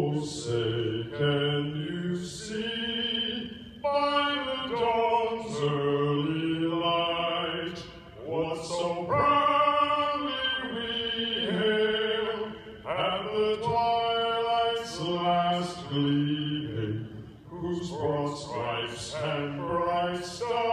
Oh, say, can you see by the dawn's early light what so proudly we hail at the twilight's last gleaming, whose broad stripes and bright stars